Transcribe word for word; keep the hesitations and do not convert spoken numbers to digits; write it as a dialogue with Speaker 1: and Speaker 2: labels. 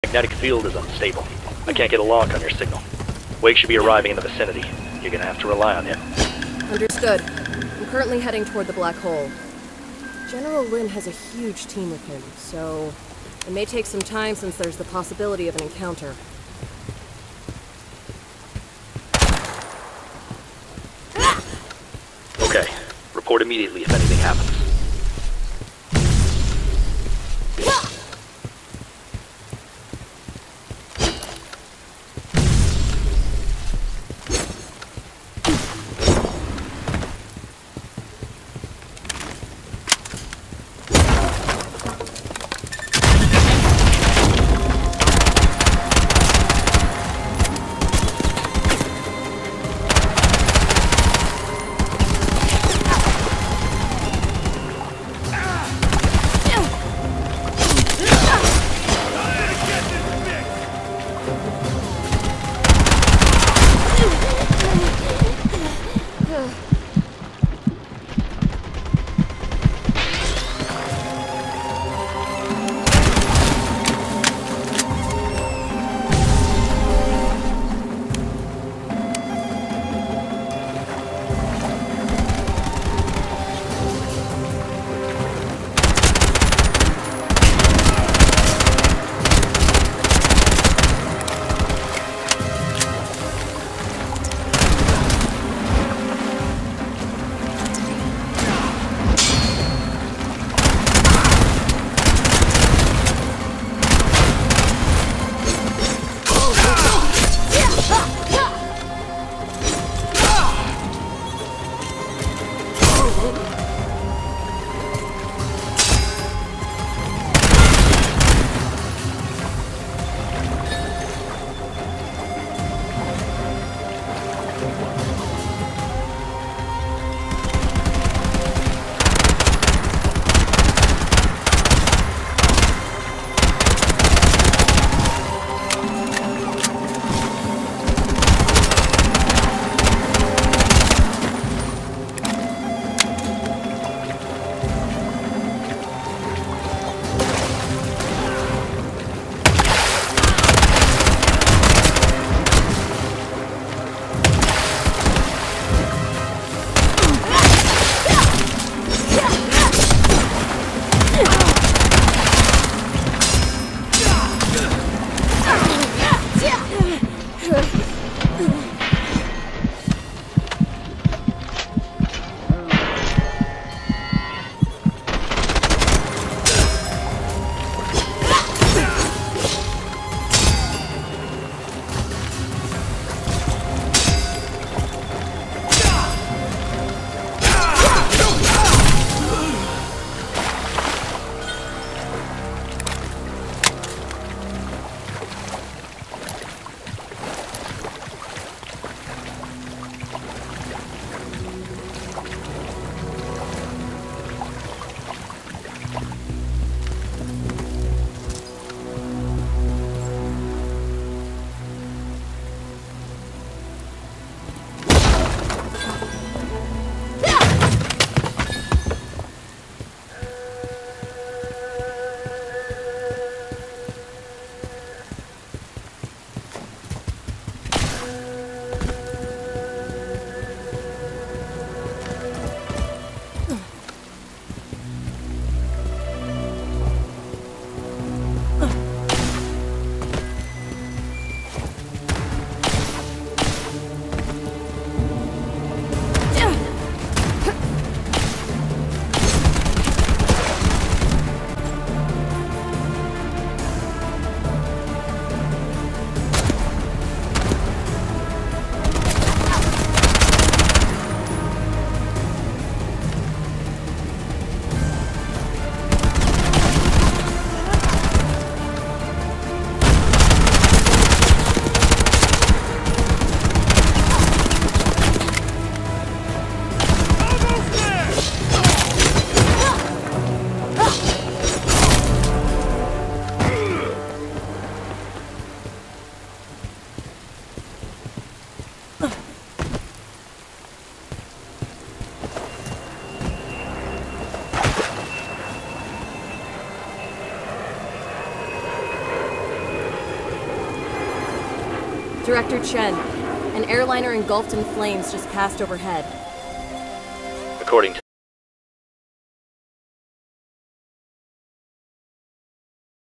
Speaker 1: Magnetic field is unstable. I can't get a lock on your signal. Wake should be arriving in the vicinity. You're gonna have to rely on him.
Speaker 2: Understood. I'm currently heading toward the black hole. General Lin has a huge team with him, so it may take some time since there's the possibility of an encounter.
Speaker 1: Okay. Report immediately if anything happens.
Speaker 2: Director Chen, an airliner engulfed in flames just passed overhead.
Speaker 1: According to